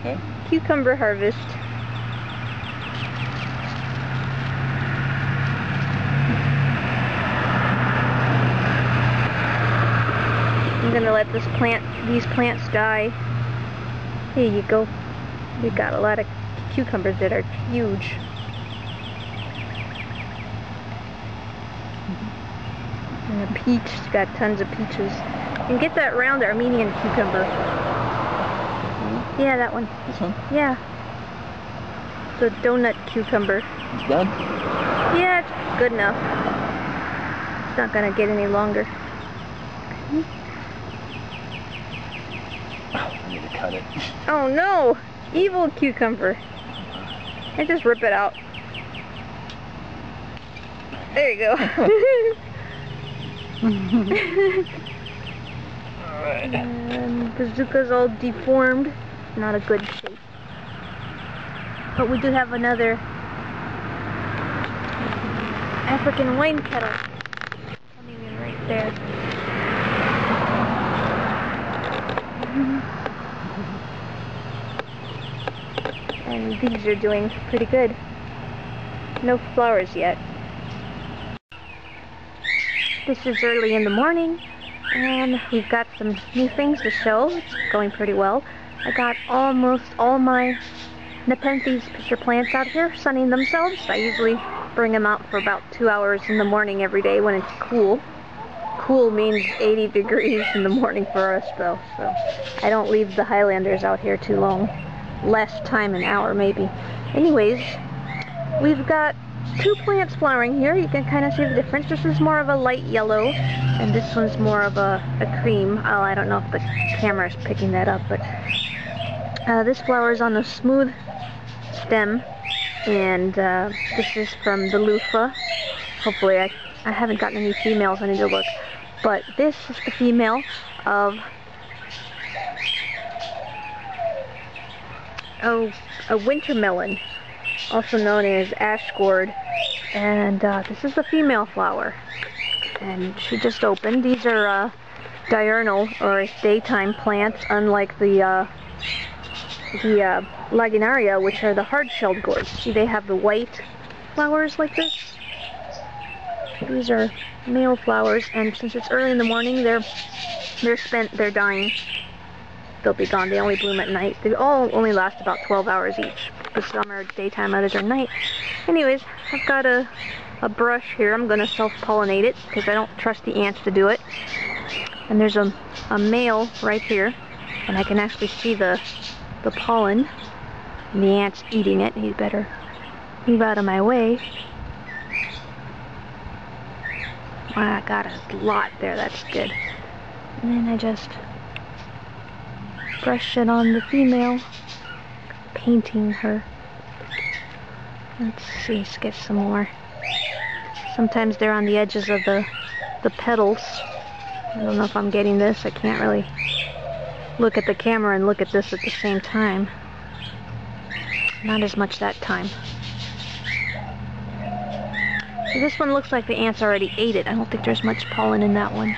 Okay. Cucumber harvest. I'm gonna let these plants die. Here you go. We got a lot of cucumbers that are huge. And a peach, it's got tons of peaches. And get that round Armenian cucumber. Yeah, that one. This one? Yeah. The donut cucumber. It's done? Yeah, it's good enough. It's not gonna get any longer. I need to cut it. Oh no! Evil cucumber. I just rip it out. There you go. Alright. And the Zucca's all deformed. Not a good shape. But we do have another African wine kettle coming in right there. And these are doing pretty good. No flowers yet. This is early in the morning, and we've got some new things to show. It's going pretty well. I got almost all my nepenthes pitcher plants out here sunning themselves. I usually bring them out for about 2 hours in the morning every day when it's cool. Cool means 80 degrees in the morning for us though, so I don't leave the Highlanders out here too long. Less time, an hour maybe. Anyways, we've got 2 plants flowering here. You can kind of see the difference. This is more of a light yellow, and this one's more of a cream. Oh, I don't know if the camera is picking that up, but this flower is on a smooth stem, and this is from the loofah. Hopefully, I haven't gotten any females. I need to look. But this is the female of a winter melon, also known as ash gourd, and this is the female flower, and she just opened. These are diurnal or daytime plants, unlike the lagenaria, which are the hard-shelled gourds. See, they have the white flowers like this. These are male flowers, and since it's early in the morning, they're dying. They'll be gone. They only bloom at night. They all only last about 12 hours each. But some are daytime, others are night. Anyways, I've got a brush here. I'm going to self-pollinate it because I don't trust the ants to do it. And there's a male right here, and I can actually see the pollen. And the ant's eating it. He'd better move out of my way. Wow, I got a lot there. That's good. And then I just brush it on the female, painting her. Let's see, let's get some more. Sometimes they're on the edges of the petals. I don't know if I'm getting this. I can't really look at the camera and look at this at the same time. Not as much that time. See, this one looks like the ants already ate it. I don't think there's much pollen in that one.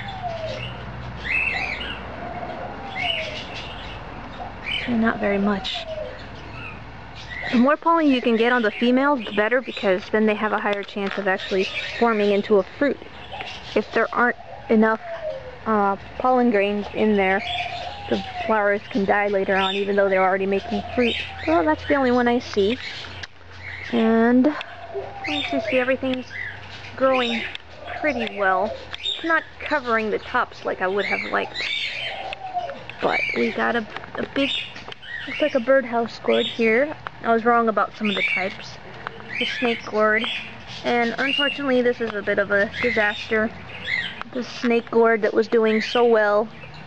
Not very much. The more pollen you can get on the females, the better, because then they have a higher chance of actually forming into a fruit. If there aren't enough pollen grains in there, the flowers can die later on, even though they're already making fruit. Well, that's the only one I see. And as you see, everything's growing pretty well. It's not covering the tops like I would have liked. But we got a big, looks like a birdhouse gourd here. I was wrong about some of the types. The snake gourd. And unfortunately, this is a bit of a disaster. The snake gourd that was doing so well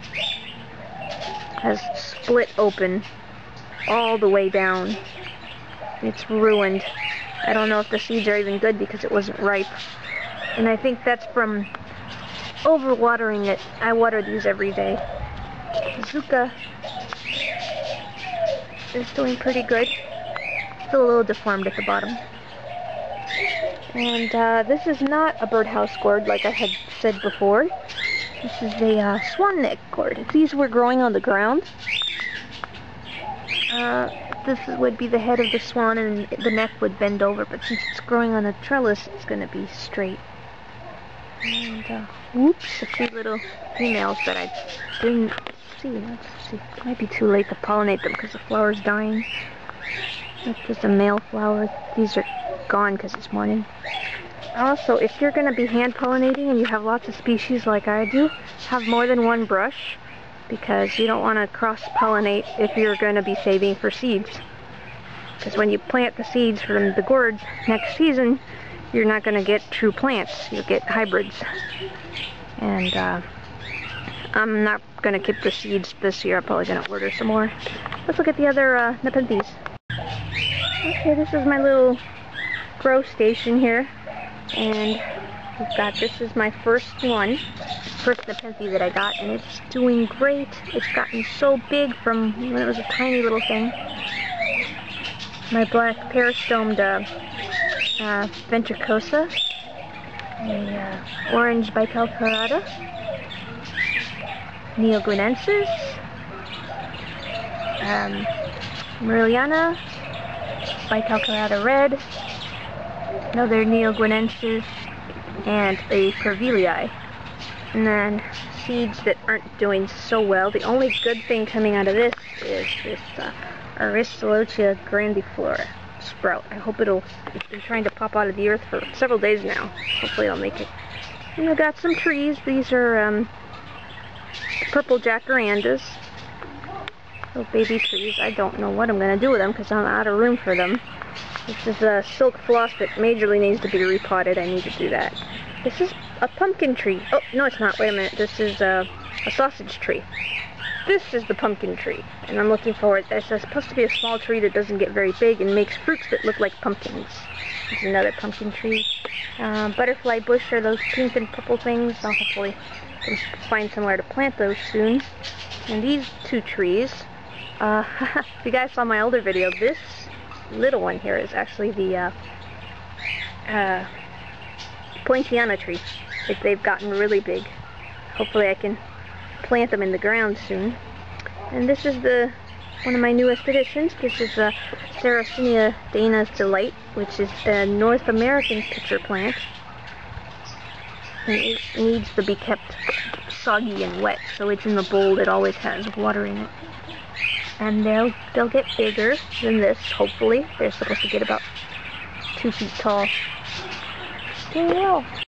has split open all the way down. It's ruined. I don't know if the seeds are even good because it wasn't ripe. And I think that's from overwatering it. I water these every day. Zucca is doing pretty good. Still a little deformed at the bottom. And this is not a birdhouse gourd like I had said before. This is a swan neck gourd. If these were growing on the ground, would be the head of the swan, and the neck would bend over, but since it's growing on a trellis, it's going to be straight. And, whoops, a few little females that I didn't see. Let's see. It might be too late to pollinate them because the flower's dying. There's a male flower. These are gone because it's morning. Also, if you're going to be hand pollinating and you have lots of species like I do, have more than one brush, because you don't want to cross-pollinate if you're going to be saving for seeds. Because when you plant the seeds from the gourds next season, you're not going to get true plants. You'll get hybrids. And I'm not going to keep the seeds this year. I'm probably going to order some more. Let's look at the other nepenthes. Okay, this is my little grow station here. And we've got, this is my first nepenthe that I got, and it's doing great. It's gotten so big from when it was a tiny little thing. My black pear-stomed ventricosa, a orange bitalcarata, neoguinensis, Merliana, bitalcarata red, another neoguinensis, and a Pervilii. And then seeds that aren't doing so well. The only good thing coming out of this is this Aristolochia grandiflora sprout. I hope it's been trying to pop out of the earth for several days now. Hopefully I'll make it. And I've got some trees. These are purple jacarandas. Little baby trees. I don't know what I'm going to do with them because I'm out of room for them. This is a silk floss that majorly needs to be repotted. I need to do that. This is a pumpkin tree. Oh, no it's not. Wait a minute. This is a sausage tree. This is the pumpkin tree. And I'm looking forward. It's supposed to be a small tree that doesn't get very big and makes fruits that look like pumpkins. This is another pumpkin tree. Butterfly bush are those pink and purple things. I'll hopefully can find somewhere to plant those soon. And these two trees. If you guys saw my older video, this little one here is actually the Poinciana tree. They've gotten really big. Hopefully I can plant them in the ground soon. And this is one of my newest additions. This is Sarracenia Dana's Delight, which is a North American pitcher plant. And it needs to be kept soggy and wet, so it's in the bowl that always has water in it. And they'll get bigger than this, hopefully. They're supposed to get about 2 feet tall. Doing well.